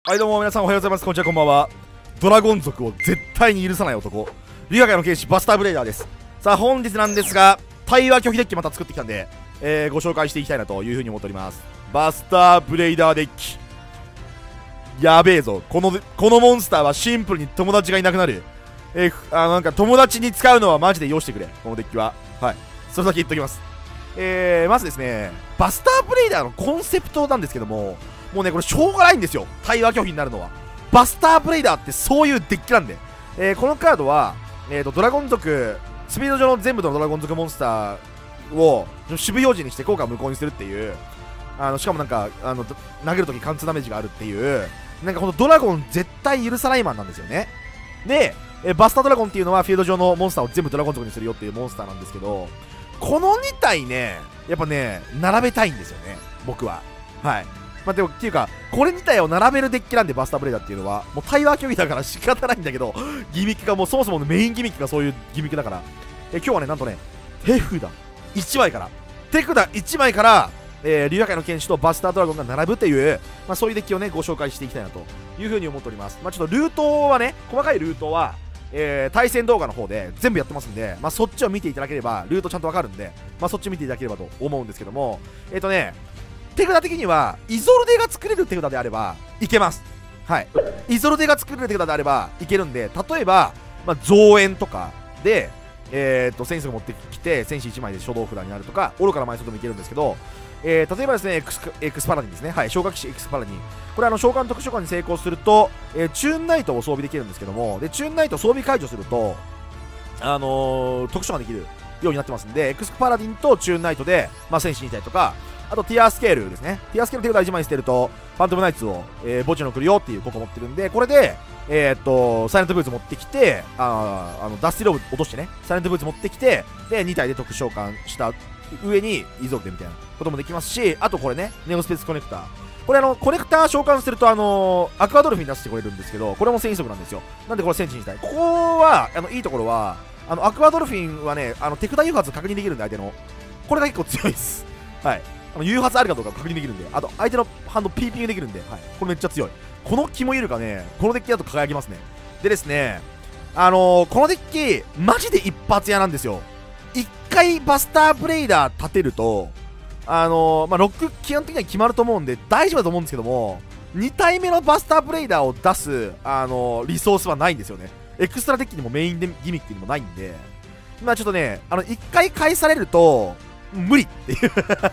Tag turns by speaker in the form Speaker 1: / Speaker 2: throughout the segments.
Speaker 1: はいどうも皆さんおはようございます。こんにちは、こんばんは。ドラゴン族を絶対に許さない男、リガ界の剣士バスターブレイダーです。さあ本日なんですが、対話拒否デッキまた作ってきたんで、ご紹介していきたいなというふうに思っております。バスターブレイダーデッキやべえぞ。このモンスターはシンプルに友達がいなくなる。なんか友達に使うのはマジでよしてくれ、このデッキは。はい、それだけ言っときます。まずですね、バスターブレイダーのコンセプトなんですけども、もうねこれしょうがないんですよ、対話拒否になるのは。バスターブレイダーってそういうデッキなんで、このカードは、ドラゴン族、スピード上の全部のドラゴン族モンスターを守備表示にして効果を無効にするっていう、しかもなんか投げるとき貫通ダメージがあるっていう、なんかこのドラゴン絶対許さないマンなんですよね。で、バスタードラゴンっていうのはフィールド上のモンスターを全部ドラゴン族にするよっていうモンスターなんですけど、この2体ねやっぱね並べたいんですよね、僕は。はい、まあ、でもっていうかこれ2体を並べるデッキなんで、バスターブレイダーっていうのはもう対話拒否だから仕方ないんだけど、ギミックがもうそもそものメインギミックがそういうギミックだから、今日はねなんとね手札1枚からリュウ界の剣士とバスタードラゴンが並ぶっていう、まあ、そういうデッキをねご紹介していきたいなというふうに思っております。まあ、ちょっとルートはね、細かいルートは対戦動画の方で全部やってますんで、まあ、そっちを見ていただければルートちゃんとわかるんで、まあ、そっち見ていただければと思うんですけども、手札的にはイゾルデが作れる手札であればいけます。はい、イゾルデが作れる手札であればいけるんで、例えば、まあ、増援とかで戦士が持ってきて戦士1枚で初動札になるとか、愚かな埋葬でもいけるんですけど、例えばですねエクスパラディンですね。はい、昇格士エクスパラディン、これ召喚特殊召喚に成功すると、チューンナイトを装備できるんですけども、でチューンナイト装備解除すると特殊召喚できるようになってますんで、エクスパラディンとチューンナイトで、まあ、戦士2体とか、あとティアースケールですね。ティアースケール手札1枚捨てるとファントムナイツを、墓地に送るよっていう効果を持ってるんで、これでサイレントブーツ持ってきて、ダスティローブ落としてね、サイレントブーツ持ってきて、で2体で特殊召喚した上にイゾルデみたいなこともできますし、あとこれねネオスペースコネクター、これコネクター召喚するとアクアドルフィン出してくれるんですけど、これも戦士族なんですよ。なんでこれ戦士にしたい。ここはいいところはアクアドルフィンはね手札誘発確認できるんで、相手のこれが結構強いです。はい、誘発あるかどうか確認できるんで、あと相手のハンドピーピングできるんで、はい、これめっちゃ強い。このキモイルがねこのデッキだと輝きますね。でですね、このデッキマジで一発屋なんですよ。1回バスターブレイダー立てるとまあ、ロック基本的には決まると思うんで大丈夫だと思うんですけども、2体目のバスターブレイダーを出すリソースはないんですよね。エクストラデッキにもメインでギミックにもないんで、まあちょっとね1回返されると無理っていう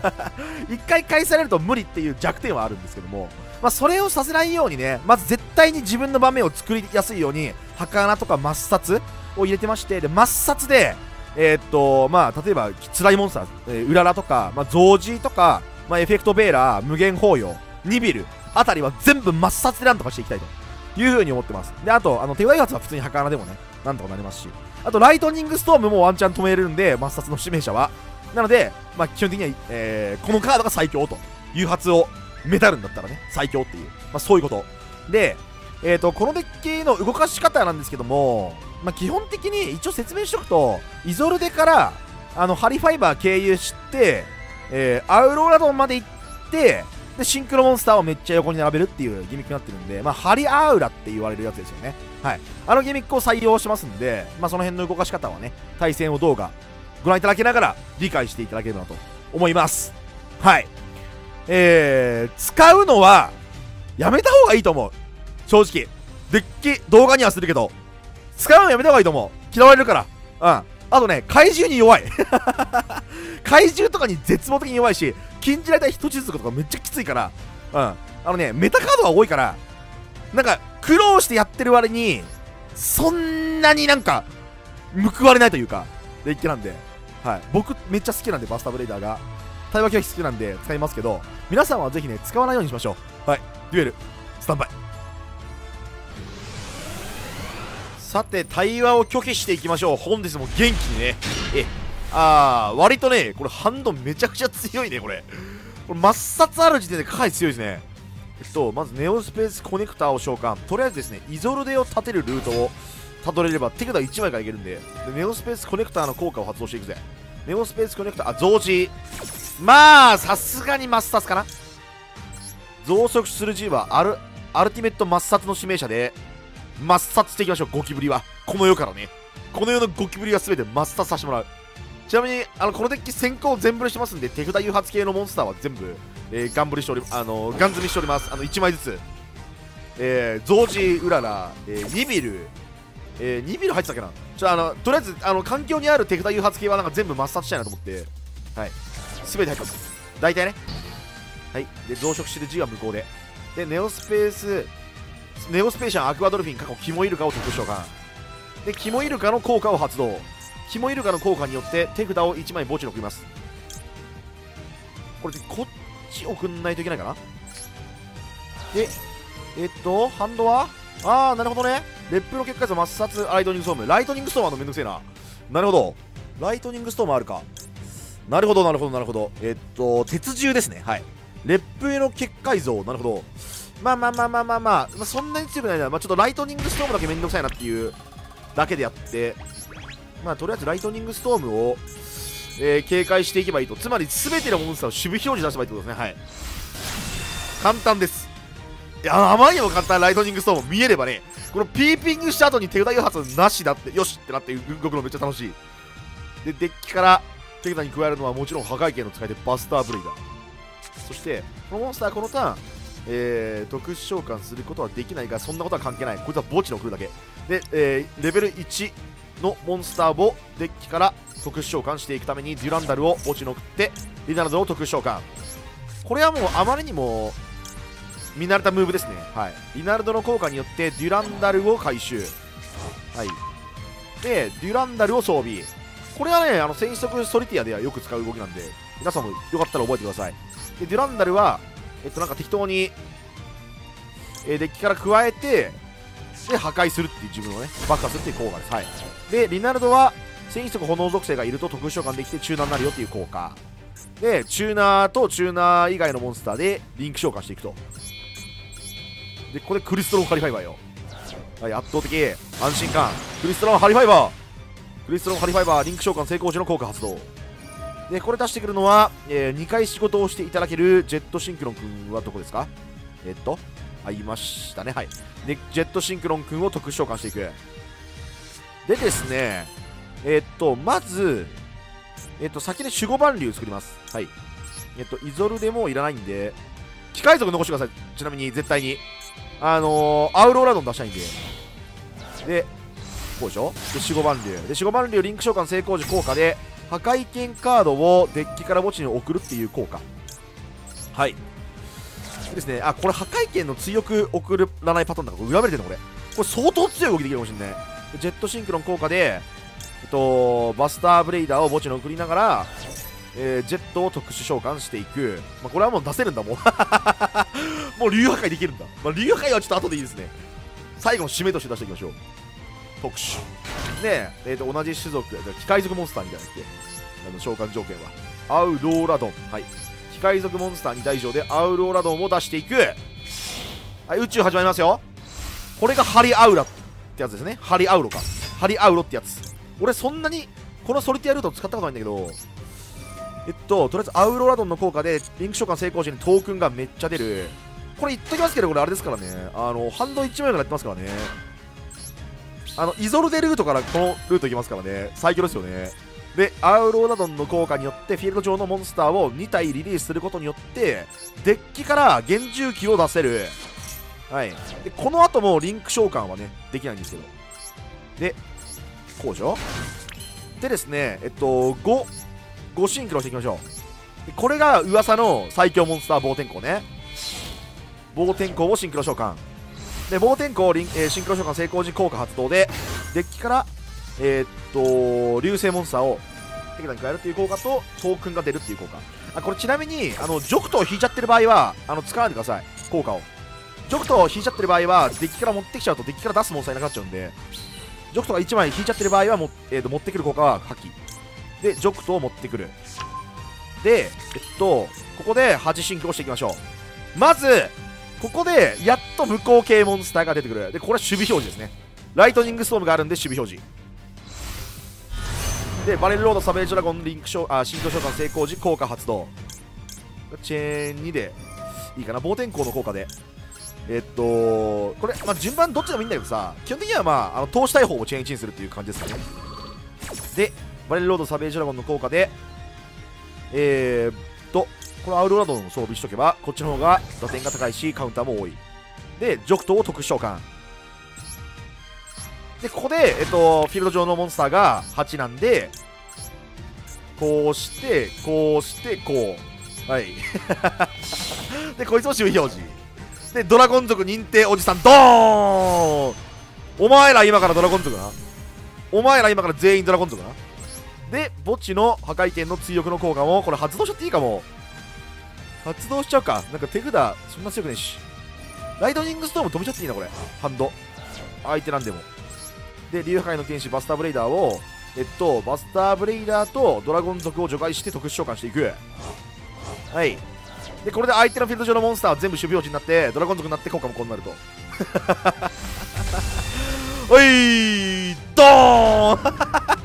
Speaker 1: 1回返されると無理っていう弱点はあるんですけども、まあ、それをさせないようにね、まず絶対に自分の場面を作りやすいように墓穴とか抹殺を入れてまして、で抹殺でまあ例えば辛いモンスター、うららとか、まあ、ゾウジとか、まあ、エフェクトベーラー、無限包容、ニビルあたりは全部抹殺でなんとかしていきたいというふうに思ってます。であと手札誘発は普通に墓穴でもねなんとかなりますし、あとライトニングストームもワンチャン止めれるんで、抹殺の指名者はなので、まあ、基本的には、このカードが最強と、誘発をメタルんだったらね最強っていう、まあ、そういうことで、このデッキの動かし方なんですけども、まあ、基本的に一応説明しておくと、イゾルデからハリファイバー経由して、アウローラドンまで行って、でシンクロモンスターをめっちゃ横に並べるっていうギミックになってるんで、まあ、ハリアウラって言われるやつですよね。はい、ギミックを採用しますんで、まあ、その辺の動かし方はね対戦を動画ご覧いただけながら理解していただければなと思います。はい、使うのはやめた方がいいと思う。正直デッキ動画にはするけど使うのやめた方がいいと思う。嫌われるから。あとね怪獣に弱い怪獣とかに絶望的に弱いし、禁じられた人質とかめっちゃきついから、メタカードが多いから、なんか苦労してやってる割にそんなになんか報われないというかデッキなんで、はい、僕めっちゃ好きなんでバスターブレイダーが対話拒否好きなんで使いますけど、皆さんはぜひね使わないようにしましょう。はい、デュエルスタンバイ。さて対話を拒否していきましょう。本日も元気にね割とねこれハンドめちゃくちゃ強いね。これ抹殺ある時点でかなり強いですね。まずネオスペースコネクターを召喚。とりあえずですねイゾルデを立てるルートをたどれれば手札1枚からいけるんで、ネオスペースコネクターの効果を発動していくぜ。ネオスペースコネクター増持、まあさすがに抹殺かな。増殖する G はアルティメット抹殺の指名者で抹殺していきましょう。ゴキブリはこの世からね、この世のゴキブリは全て抹殺させてもらう。ちなみにこのデッキ先行全振りしてますんで、手札誘発系のモンスターは全部、ガン積みしております。1枚ずつ、ゾウジウララ、ニビル、ニビル入ってたっけな。とりあえず環境にある手札誘発系はなんか全部抹殺したいなと思って、はい、全て入ってます。大体ね。はい。で、増殖してる G は無効で。で、ネオスペーシャンアクアドルフィン過去キモイルカを特殊召喚。で、キモイルカの効果を発動。キモイルカの効果によって手札を1枚墓地に送ります。これこっち送んないといけないかな。で、ハンドはなるほどね。烈風の結果抹殺ライトニングストーム。ライトニングストームはめんどくせえな。なるほど。ライトニングストームあるか。なるほど。鉄銃ですね。はい。烈風の結界像。なるほど。まあ、そんなに強くないな。ちょっとライトニングストームだけめんどくさいなっていうだけでやって、とりあえずライトニングストームを、警戒していけばいいと。つまり全てのモンスターを守備表示出せばいいってことですね。はい。簡単です。いや、あまりにも簡単。ライトニングストーム見えればね、このピーピングした後に手札誘発なしだって、よしってなって動くのめっちゃ楽しい。で、デッキから手札に加えるのはもちろん破壊剣の使い手バスターブレイダー。そしてこのモンスターこのターン、特殊召喚することはできないが、そんなことは関係ない。こいつは墓地に送るだけで、レベル1のモンスターをデッキから特殊召喚していくためにデュランダルを墓地に送ってリナルドを特殊召喚。これはもうあまりにも見慣れたムーブですね。はい。リナルドの効果によってデュランダルを回収。はい。で、デュランダルを装備。これはね、戦速ソリティアではよく使う動きなんで、皆さんもよかったら覚えてください。で、デュランダルは、なんか適当に、デッキから加えて、で、破壊するっていう自分をね、爆破するっていう効果です。はい。で、リナルドは、戦速炎属性がいると特殊召喚できてチューナーになるよっていう効果。で、チューナーとチューナー以外のモンスターでリンク召喚していくと。で、ここでクリストロンハリファイバーよ。はい、圧倒的安心感。クリストロンハリファイバーリンク召喚成功時の効果発動。で、これ出してくるのは、2回仕事をしていただけるジェットシンクロン君はどこですか。いましたね。はい。で、ジェットシンクロン君を特殊召喚していく。でですね、まず、先に守護万竜作ります。はい。イゾルでもういらないんで、機械族残してください。ちなみに、絶対に。アウローラドン出したいんで。で、こうでしょ。で、守護万竜。で、守護万竜リンク召喚成功時効果で、破壊剣カードをデッキから墓地に送るっていう効果。はい。でですね、これ破壊剣の強く送らないパターンだから、裏目れてるのこれ。これ相当強い動きできるかもしれない。ジェットシンクロン効果で、バスターブレイダーを墓地に送りながら、ジェットを特殊召喚していく。これはもう出せるんだ、もう。もう竜破壊できるんだ。竜破壊はちょっと後でいいですね。最後の締めとして出していきましょう。特殊。で、同じ種族、機械族モンスターみたいなって、召喚条件は。アウローラドン。はい。機械族モンスター2体以上でアウローラドンを出していく。はい、宇宙始まりますよ。これがハリアウラってやつですね。ハリアウロか。ハリアウロってやつ。俺そんなに、このソリティアルート使ったことないんだけど、とりあえずアウローラドンの効果でリンク召喚成功時にトークンがめっちゃ出る。これ言っときますけど、これあれですからね。ハンド1枚からやってますからね。イゾルデルートからこのルート行きますからね。最強ですよね。で、アウローラドンの効果によってフィールド上のモンスターを2体リリースすることによってデッキから幻獣機を出せる。はい。で、この後もリンク召喚はね、できないんですけど。で、こうでしょ。でですね、5シンクロしていきましょう。でこれが噂の最強モンスター、暴天候ね。暴天候をシンクロ召喚。で、暴天候シンクロ召喚成功時効果発動で、デッキから、流星モンスターを手札に加えるっていう効果と、トークンが出るっていう効果。これちなみに、ジョクトを引いちゃってる場合は、使わないでください。効果を。ジョクトを引いちゃってる場合は、デッキから持ってきちゃうと、デッキから出すモンスターいなくなっちゃうんで、ジョクトが1枚引いちゃってる場合は持ってくる効果は破棄。で、ジョクトを持ってくる。で、ここで8シンクロしていきましょう。まず、ここで、やっと無効系モンスターが出てくる。で、これは守備表示ですね。ライトニングストームがあるんで、守備表示。で、バレルロード、サベージドラゴン、シンクロ召喚成功時、効果発動。チェーン2で、いいかな、暴天候の効果で。 これ、まあ、順番どっちでもいいんだけどさ、基本的にはまあ、通したい方をチェーンチンするっていう感じですかね。で、バレルロードサベージドラゴンの効果で、これアウロラドンを装備しとけば、こっちの方が打点が高いし、カウンターも多い。で、ジョクトを特殊召喚。で、ここで、フィールド上のモンスターが8なんで、こうして、こうして、こう。はい。で、こいつも周囲表示。で、ドラゴン族認定おじさん、ドーン。お前ら今からドラゴン族な。お前ら今から全員ドラゴン族な。で、墓地の破壊剣の追憶の効果も、これ発動しちゃっていいかも。発動しちゃうか。なんか手札、そんな強くねえし。ライトニングストーム止めちゃっていいな、これ。ハンド。相手なんでも。で、竜破壊の剣士、バスターブレイダーを、バスターブレイダーとドラゴン族を除外して特殊召喚していく。はい。で、これで相手のフィールド上のモンスターは全部守備表示になって、ドラゴン族になって効果もこうなると。おいドーン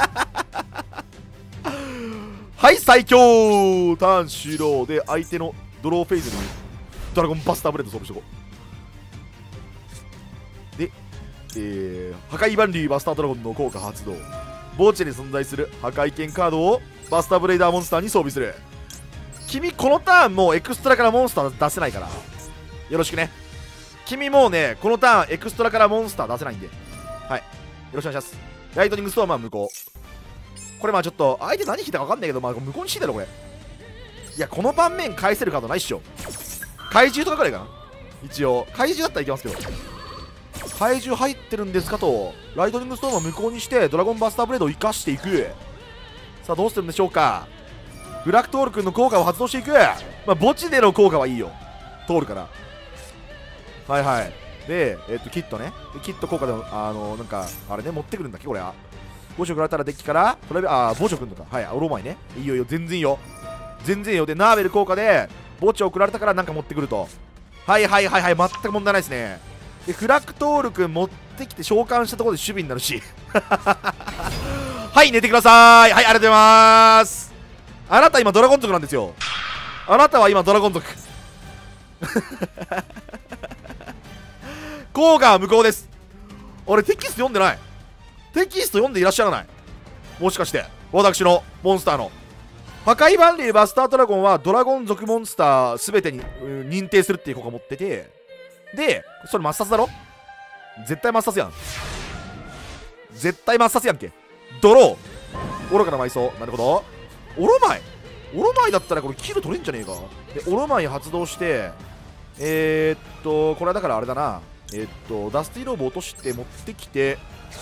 Speaker 1: はい、最強ターン終了で、相手のドローフェイズにドラゴンバスターブレード装備しとこう。で、破壊バンリーバスタードラゴンの効果発動。墓地に存在する破壊剣カードをバスターブレイダーモンスターに装備する。君このターンもうエクストラからモンスター出せないからよろしくね。君もうね、このターンエクストラからモンスター出せないんで、はい、よろしくお願いします。ライトニングストームは無効。これまあちょっと相手何引いたか分かんないけど、まあ無効にしていいだろこれ。いや、この盤面返せるカードないっしょ。怪獣とかくらいかな。一応怪獣だったらいけますけど、怪獣入ってるんですかと。ライトニングストームは無効にしてドラゴンバスターブレードを生かしていく。さあどうするんでしょうか。ブラックトール君の効果を発動していく。まあ墓地での効果はいいよ、通るから。はいはい。で、キットね。でキット効果でもなんかあれね、持ってくるんだっけこれは。墓地を食らったらデッキからトラベ墓地をくんのか。はい、オロマイね。いいよいいよ、全然いいよ、全然いいよ。でナーベル効果で墓地を食られたからなんか持ってくると。はいはいはいはい、全く問題ないですね。でフラクトール君持ってきて召喚したところで守備になるしはい、寝てください。はい、ありがとうございます。あなた今ドラゴン族なんですよ。あなたは今ドラゴン族効果は無効です。俺テキスト読んでない。テキスト読んでいらっしゃらない。もしかして私のモンスターの破壊バンリーバスタードラゴンはドラゴン族モンスター全てに認定するっていう効果を持ってて、でそれ抹殺だろ。絶対抹殺やん。絶対抹殺やんけ。ドロー愚かな埋葬。なるほど。オロマイだったらこれキル取れんじゃねえか。でオロマイ発動して、これはだからあれだな。ダスティローブ落として持ってきて、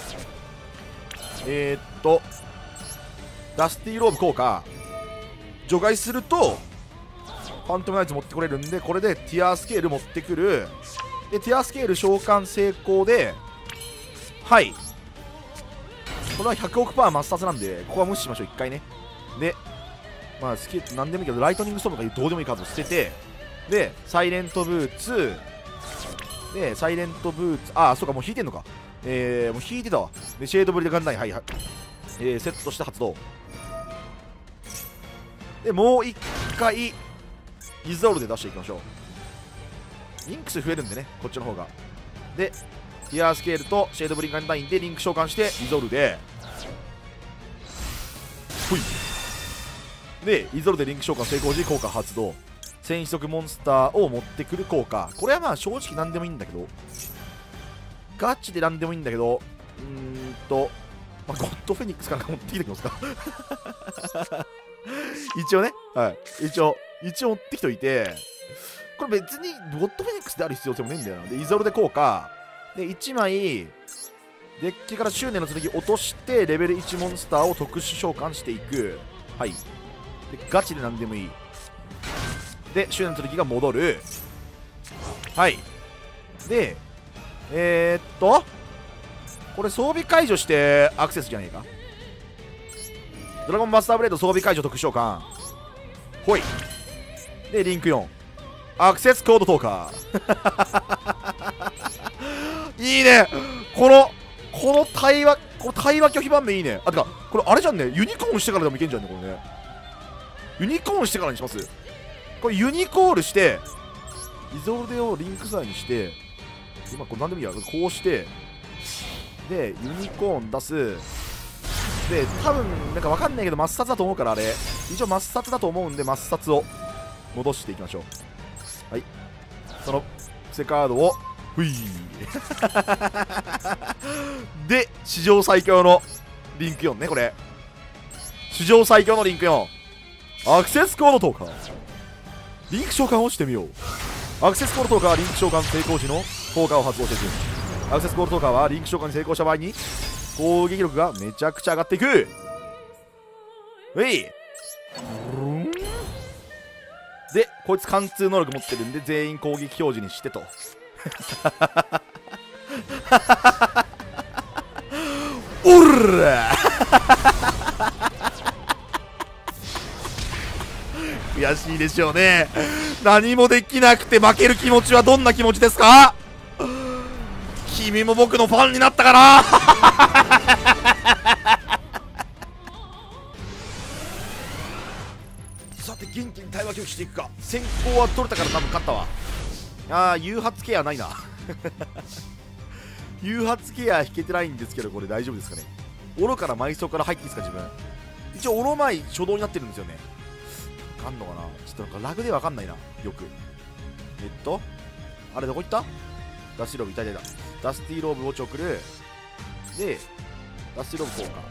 Speaker 1: ダスティローブ効果除外するとファントムナイツ持ってこれるんで、これでティアースケール持ってくる。でティアースケール召喚成功で、はい、これは100億パー抹殺なんでここは無視しましょう1回ね。でまあスキル何でもいいけどライトニングストームとかどうでもいいカードを捨てて、でサイレントブーツでサイレントブーツ、ああそうか、もう引いてんのか。もう引いてたわ。でシェードブリでガンダイ、はいはい、セットして発動で、もう1回イゾールで出していきましょう。リンクス増えるんでね、こっちの方が。でティアースケールとシェードブリガンダインでリンク召喚してイゾールで、ほいでイゾールでリンク召喚成功時効果発動。戦士族モンスターを持ってくる効果。これはまあ正直何でもいいんだけど、ガチで何でもいいんだけど、まあ、ゴッドフェニックスかなんか持ってきてきますか一応ね、はい、一応持ってきといて、これ別にゴッドフェニックスである必要性もねえんだよな。でイゾルで効果で1枚デッキから執念の剣落としてレベル1モンスターを特殊召喚していく。はい、でガチで何でもいい。で執念の剣が戻る。はい、でこれ装備解除してアクセスじゃねえか。ドラゴンバスターブレード装備解除特殊召喚、ほいでリンク4アクセスコード投下いいね。この対話拒否盤面いいね。あ、てかこれあれじゃんね、ユニコーンしてからでもいけんじゃんねこれね。ユニコーンしてからにします。これユニコールしてイゾルデをリンクサイにして今これ何でもいいや、こうしてでユニコーン出すで、多分なんか分かんないけど抹殺だと思うから、あれ一応抹殺だと思うんで抹殺を戻していきましょう。はい、その伏せカードをふいで史上最強のリンク4ね。これ史上最強のリンク4、アクセスコード投下、リンク召喚をしてみよう。アクセスコード投下はリンク召喚成功時の効果を発動していく。アクセスコード投下はリンク召喚に成功した場合に攻撃力がめちゃくちゃ上がっていく。ういで、こいつ貫通能力持ってるんで全員攻撃表示にしてとおら悔しいでしょうね。何もできなくて負ける気持ちはどんな気持ちですか？君も僕のファンになったかなさて元気に対話拒否していくか。先行は取れたから多分勝ったわ。ああ、誘発ケアないな誘発ケア引けてないんですけど、これ大丈夫ですかね。オロから埋葬から入っていいですか自分。一応オロマイ初動になってるんですよね。わかんのかな、ちょっとなんかラグでわかんないなよく。あれどこ行った？ダスティローブ、いたいたいた。ダスティローブをちょくるで、ダスティローブ効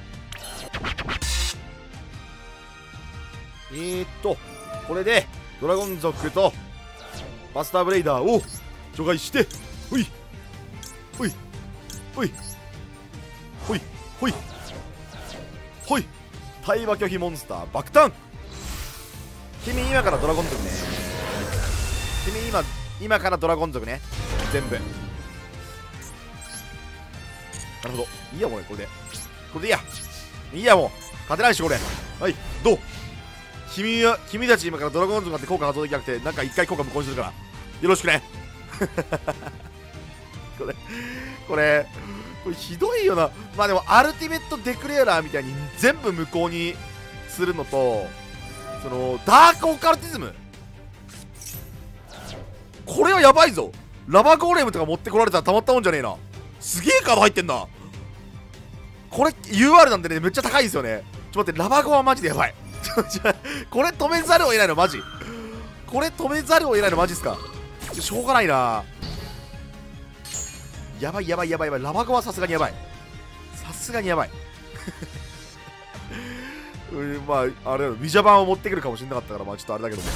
Speaker 1: 果。これでドラゴン族とバスターブレイダーを除外して、ほいほいほいほいほいほい、対話拒否モンスター爆誕。君今からドラゴン族ね。君今からドラゴン族ね、全部。なるほど、いいやもうこれでいいや、いいやもう勝てないしこれ。はい、どう？君たち今からドラゴン族になって効果発動できなくて、なんか一回効果無効にするからよろしくねこれひどいよな。まあでもアルティメットデクレーラーみたいに全部無効にするのと、そのダークオカルティズム、これはやばいぞ。ラバゴーレムとか持ってこられたらたまったもんじゃねえな。すげえカード入ってんな。これ UR なんでね、めっちゃ高いんですよね。ちょっと待って、ラバゴはマジでやばいこれ止めざるを得ないのマジ、これ止めざるを得ないのマジっすか。しょうがないな。やばいやばいやばいやばい。ラバゴはさすがにやばい、さすがにやばいまああれビジャバンを持ってくるかもしれなかったから、まあちょっとあれだけども。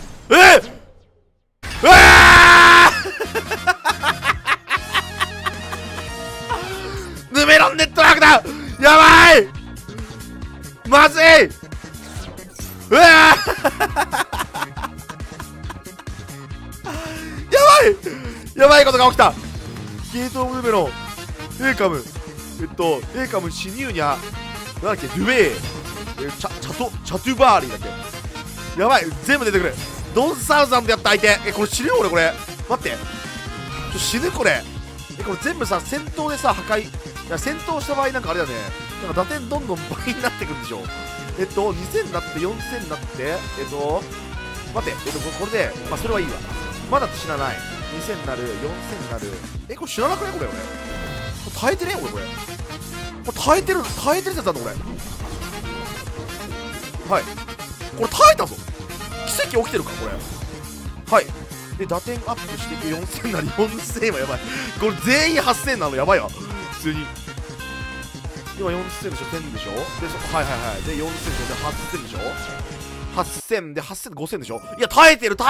Speaker 1: ヌメロンネットワークだ。やばい、まずい、やばいやばいことが起きた。ゲートオブヌメロン、エーカム、エーカムシニューニャ、なんだっけ、ルベー、チャトゥバーリーだっけ。やばい、全部出てくる。ドンサウザンドやった相手。これ死ぬよ俺これ。待って、死ぬこれ。これ全部さ戦闘でさ破壊、いや戦闘した場合なんかあれだね、なんか打点どんどん倍になってくるんでしょ。2000になって4000になって待って、これでまあそれはいいわ。まだって死なない。2000になる、4000になる。これ知らなくないこれ。俺耐えてね俺これ。耐えてるやつなんだこれ。はい、これ耐えたぞ。奇跡起きてるかこれ。はいで打点アップしていく。4000になる、4000はやばい。これ全員8000なのやばいわ普通に。今4000でしょ、1000でしょ、ではいはいはい、で4000でしょ、で8000でしょ、8000で8000で5000でしょ。いや耐えてる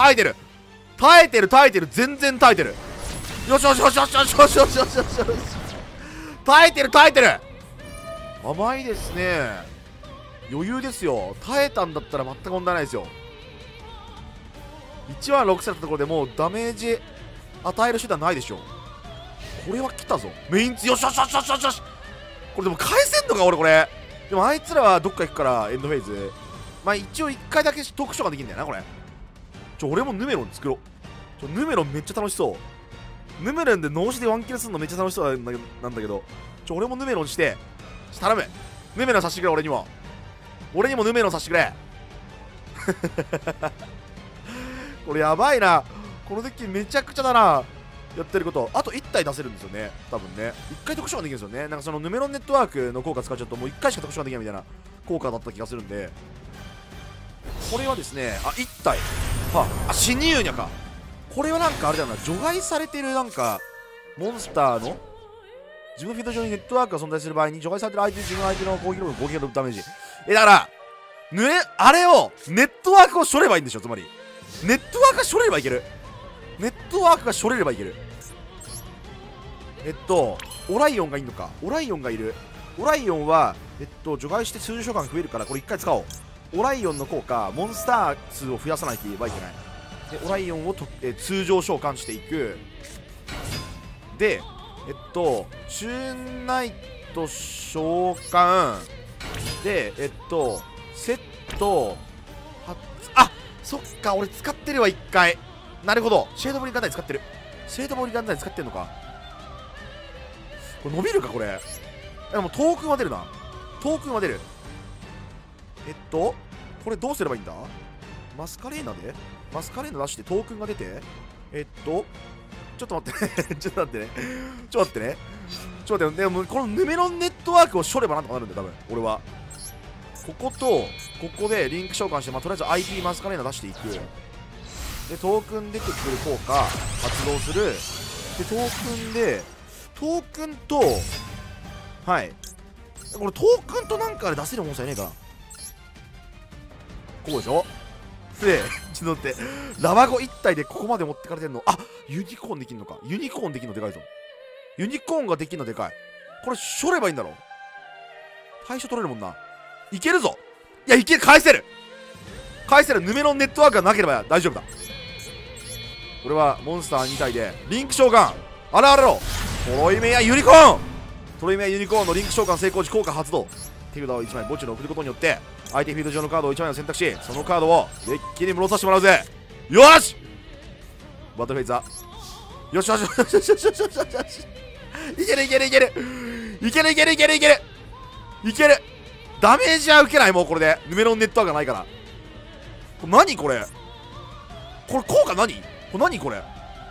Speaker 1: 全然耐えてる。よしよしよしよしよしよしよしよしよしよし、耐えてる甘いですね。余裕ですよ。耐えたんだったら全く問題ないですよ。1万6000だったところでもうダメージ与える手段ないでしょ。これは来たぞメインツ。よしよしよしよしよし、これでも返せんのか俺これ。でもあいつらはどっか行くからエンドフェイズ。まあ一応1回だけ特殊ができるんだよなこれ。俺もヌメロン作ろう。ヌメロンめっちゃ楽しそう。ヌメロンで脳死でワンキルするのめっちゃ楽しそうなんだけど、俺もヌメロンして頼む。ヌメロンさせてくれ。俺にもヌメロンさせてくれこれやばいな。このデッキめちゃくちゃだな。 やってること、あと1体出せるんですよね、多分ね。1回特殊ができるんですよね。なんかそのヌメロンネットワークの効果使っちゃうと、もう1回しか特殊ができないみたいな効果だった気がするんで、これはですね、1体。死にユーニャか。これはなんかあれだよな、除外されてるなんか、モンスターの、自分フィールド上にネットワークが存在する場合に、除外されてる自分相手の攻撃力の攻撃力ダメージ。だから、あれを、ネットワークをしょればいいんでしょ、つまり。ネットワークがしょれればいける。ネットワークがしょれればいける。オライオンがいんのか。オライオンがいる。オライオンは、除外して通常召喚が増えるから、これ1回使おう。オライオンの効果、モンスター数を増やさないといけない。で、オライオンを通常召喚していく。で、チューンナイト召喚。で、セット、そっか、俺使ってるわ、1回。なるほど。シェードボリガンダイ使ってる。シェードボリガンダイ使ってんのか。これ伸びるか、これ。でも、トークンは出るな。トークンは出る。これどうすればいいんだ？マスカレーナでマスカレーナ出してトークンが出て、ちょっと待ってね。ちょっと待ってね。ちょっと待ってね。ちょっと待って。でも、このヌメロンネットワークをしょればなんとかなるんだよ、多分。俺は。ここと、ここでリンク召喚して、とりあえず IP マスカレーナ出していく。で、トークン出てくる効果、発動する。で、トークンと、はい。これトークンとなんかあれ出せるモンスターいねえかな。こうでしょで、ちょっと待って。ラバゴ1体でここまで持ってかれてんの。ユニコーンできんのか。ユニコーンできんのでかいぞ。ユニコーンができんのでかい。これ、しょればいいんだろ。対処取れるもんな。いけるぞ。いや、いける。返せる。ヌメロンネットワークがなければ大丈夫だ。俺はモンスター2体でリンク召喚。あらあらろ。トロイメアユニコーン。トロイメアユニコーンのリンク召喚成功時効果発動。手札を1枚墓地に送ることによって相手フィールド上のカードを1枚を選択し、そのカードをデッキに戻させてもらうぜ。よし。バトルフェイザー。よしよしよしよしよしよしよしよし。いけるいけるいけるいけるいけるいけるいけるいける。ダメージは受けない。もうこれでヌメロンネットワークがないから。これ何これ。これ効果何これ。何これ。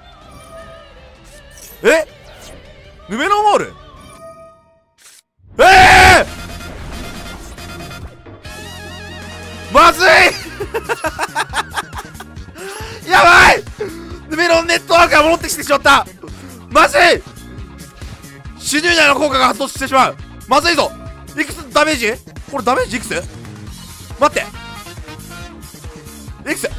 Speaker 1: ヌメロンモール。まずいやばい。ヌメロンネットワークが戻ってきてしまった。まずい。手入内の効果が発動してしまう。まずいぞ。いくつダメージ。これダメージいくつ。待って、いくつ。